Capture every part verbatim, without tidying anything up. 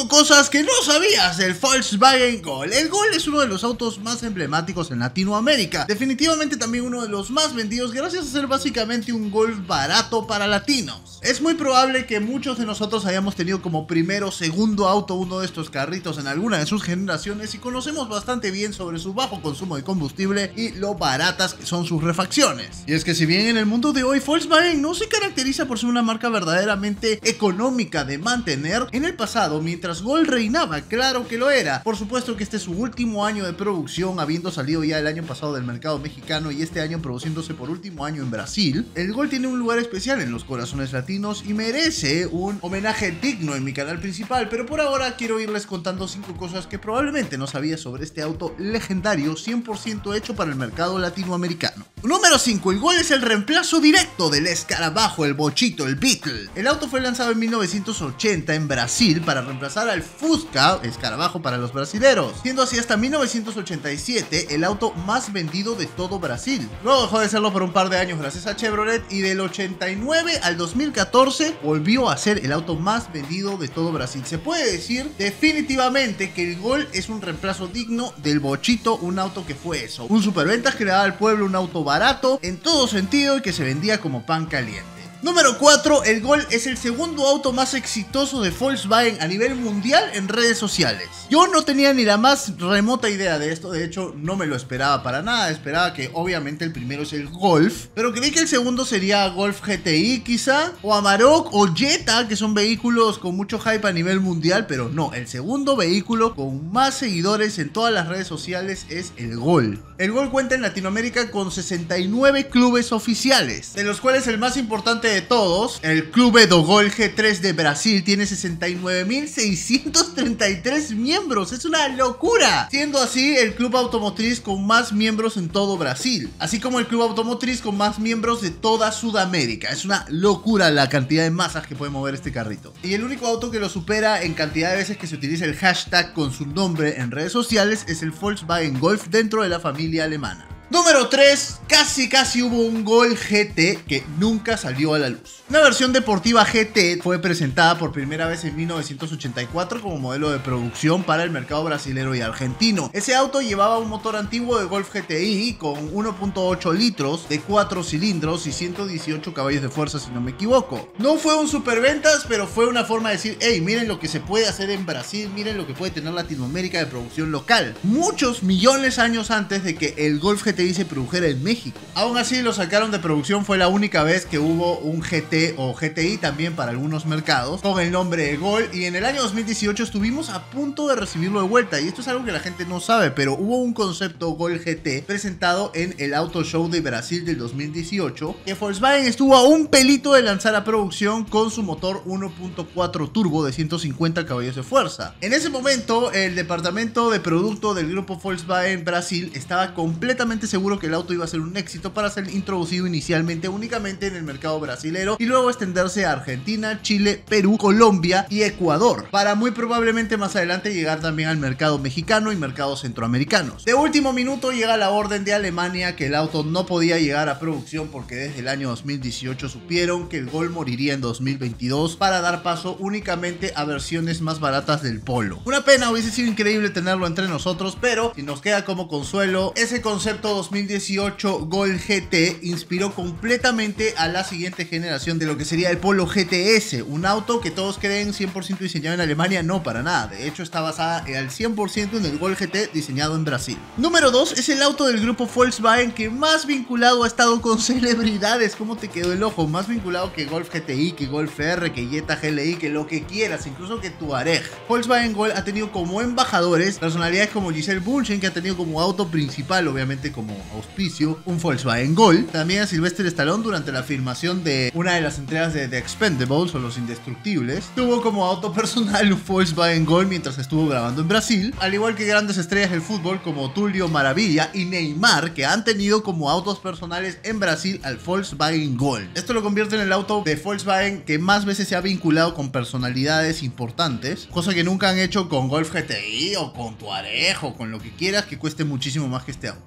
cinco cosas que no sabías del Volkswagen Gol. El Gol es uno de los autos más emblemáticos en Latinoamérica. Definitivamente también uno de los más vendidos gracias a ser básicamente un Golf barato para latinos. Es muy probable que muchos de nosotros hayamos tenido como primero o segundo auto uno de estos carritos en alguna de sus generaciones y conocemos bastante bien sobre su bajo consumo de combustible y lo baratas que son sus refacciones. Y es que si bien en el mundo de hoy Volkswagen no se caracteriza por ser una marca verdaderamente económica de mantener, en el pasado, mientras Gol reinaba, claro que lo era. Por supuesto que este es su último año de producción, habiendo salido ya el año pasado del mercado mexicano y este año produciéndose por último año en Brasil. El Gol tiene un lugar especial en los corazones latinos y merece un homenaje digno en mi canal principal, pero por ahora quiero irles contando cinco cosas que probablemente no sabías sobre este auto legendario cien por ciento hecho para el mercado latinoamericano. Número cinco. El Gol es el reemplazo directo del escarabajo, el bochito, el Beetle. El auto fue lanzado en mil novecientos ochenta en Brasil para reemplazar al Fusca, escarabajo para los brasileros, siendo así hasta mil novecientos ochenta y siete el auto más vendido de todo Brasil. Luego dejó de serlo por un par de años gracias a Chevrolet y del ochenta y nueve al dos mil catorce volvió a ser el auto más vendido de todo Brasil. Se puede decir definitivamente que el Gol es un reemplazo digno del bochito, un auto que fue eso, un superventas que le daba al pueblo, un auto barato en todo sentido y que se vendía como pan caliente. Número cuatro. El Gol es el segundo auto más exitoso de Volkswagen a nivel mundial en redes sociales. Yo no tenía ni la más remota idea de esto, de hecho no me lo esperaba para nada. Esperaba que obviamente el primero es el Golf, pero creí que el segundo sería Golf G T I quizá, o Amarok o Jetta, que son vehículos con mucho hype a nivel mundial, pero no, el segundo vehículo con más seguidores en todas las redes sociales es el Gol. El Gol cuenta en Latinoamérica con sesenta y nueve clubes oficiales, de los cuales el más importante de todos, el Clube do Gol G tres de Brasil, tiene sesenta y nueve mil seiscientos treinta y tres miembros. Es una locura, siendo así el club automotriz con más miembros en todo Brasil, así como el club automotriz con más miembros de toda Sudamérica. Es una locura la cantidad de masas que puede mover este carrito, y el único auto que lo supera en cantidad de veces que se utiliza el hashtag con su nombre en redes sociales es el Volkswagen Golf dentro de la familia alemana. Número tres. Casi casi hubo un Gol G T que nunca salió a la luz. Una versión deportiva G T fue presentada por primera vez en mil novecientos ochenta y cuatro como modelo de producción para el mercado brasilero y argentino. Ese auto llevaba un motor antiguo de Golf G T I con uno punto ocho litros de cuatro cilindros y ciento dieciocho caballos de fuerza, si no me equivoco. No fue un superventas, pero fue una forma de decir: hey, miren lo que se puede hacer en Brasil, miren lo que puede tener Latinoamérica de producción local. Muchos millones de años antes de que el Golf G T I se produjera en México. Aún así lo sacaron de producción, fue la única vez que hubo un G T o G T I también para algunos mercados con el nombre de Gol, y en el año dos mil dieciocho estuvimos a punto de recibirlo de vuelta. Y esto es algo que la gente no sabe, pero hubo un concepto Gol G T presentado en el Auto Show de Brasil del dos mil dieciocho, que Volkswagen estuvo a un pelito de lanzar a producción con su motor uno punto cuatro turbo de ciento cincuenta caballos de fuerza. En ese momento el departamento de producto del grupo Volkswagen Brasil estaba completamente seguro que el auto iba a ser un éxito para ser introducido inicialmente únicamente en el mercado brasilero y luego extenderse a Argentina, Chile, Perú, Colombia y Ecuador, para muy probablemente más adelante llegar también al mercado mexicano y mercados centroamericanos. De último minuto llega la orden de Alemania que el auto no podía llegar a producción porque desde el año dos mil dieciocho supieron que el Gol moriría en dos mil veintidós para dar paso únicamente a versiones más baratas del Polo. Una pena, hubiese sido increíble tenerlo entre nosotros, pero si nos queda como consuelo, ese concepto dos mil dieciocho Gol G T inspiró completamente a la siguiente generación de lo que sería el Polo G T S, un auto que todos creen cien por ciento diseñado en Alemania. No, para nada, de hecho está basada al cien por ciento en el Gol G T diseñado en Brasil. Número dos. Es el auto del grupo Volkswagen que más vinculado ha estado con celebridades. ¿Cómo te quedó el ojo? Más vinculado que Golf G T I, que Golf R, que Jetta G L I, que lo que quieras, incluso que Touareg. Volkswagen Gol ha tenido como embajadores personalidades como Gisele Bündchen, que ha tenido como auto principal, obviamente como auspicio, un Volkswagen Gol. También a Sylvester Stallone durante la filmación de una de las entregas de The Expendables o Los Indestructibles. Tuvo como auto personal un Volkswagen Gol mientras estuvo grabando en Brasil, al igual que grandes estrellas del fútbol como Tulio Maravilla y Neymar, que han tenido como autos personales en Brasil al Volkswagen Gol. Esto lo convierte en el auto de Volkswagen que más veces se ha vinculado con personalidades importantes, cosa que nunca han hecho con Golf G T I o con Touareg o con lo que quieras que cueste muchísimo más que este auto. Número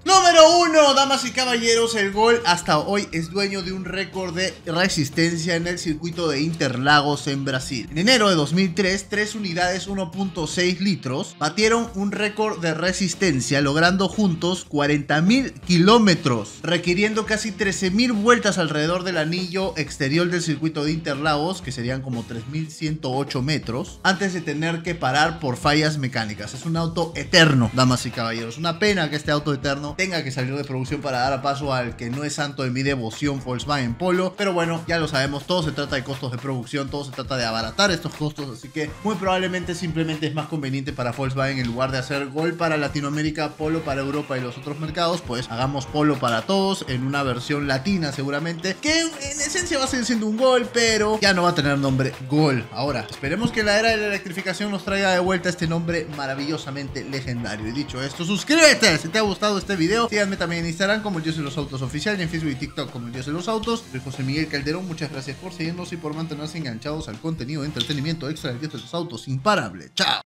uno, damas y caballeros, el Gol hasta hoy es dueño de un récord de resistencia en el circuito de Interlagos en Brasil. En enero de dos mil tres, tres unidades uno punto seis litros batieron un récord de resistencia, logrando juntos cuarenta mil kilómetros, requiriendo casi trece mil vueltas alrededor del anillo exterior del circuito de Interlagos, que serían como tres mil ciento ocho metros, antes de tener que parar por fallas mecánicas. Es un auto eterno, damas y caballeros. Una pena que este auto eterno tenga que salir de producción para dar a paso al que no es santo de mi devoción, Volkswagen Polo, pero bueno, ya lo sabemos, todo se trata de costos de producción, todo se trata de abaratar estos costos, así que muy probablemente simplemente es más conveniente para Volkswagen, en lugar de hacer Gol para Latinoamérica, Polo para Europa y los otros mercados, pues hagamos Polo para todos en una versión latina seguramente, que en esencia va a seguir siendo un Gol, pero ya no va a tener nombre Gol. Ahora, esperemos que la era de la electrificación nos traiga de vuelta este nombre maravillosamente legendario. Y dicho esto, suscríbete si te ha gustado este video. Síganme también en Instagram como el Dios de los Autos Oficial y en Facebook y TikTok como el Dios de los Autos. Soy José Miguel Calderón, muchas gracias por seguirnos y por mantenerse enganchados al contenido de entretenimiento extra del Dios de los Autos imparable. ¡Chao!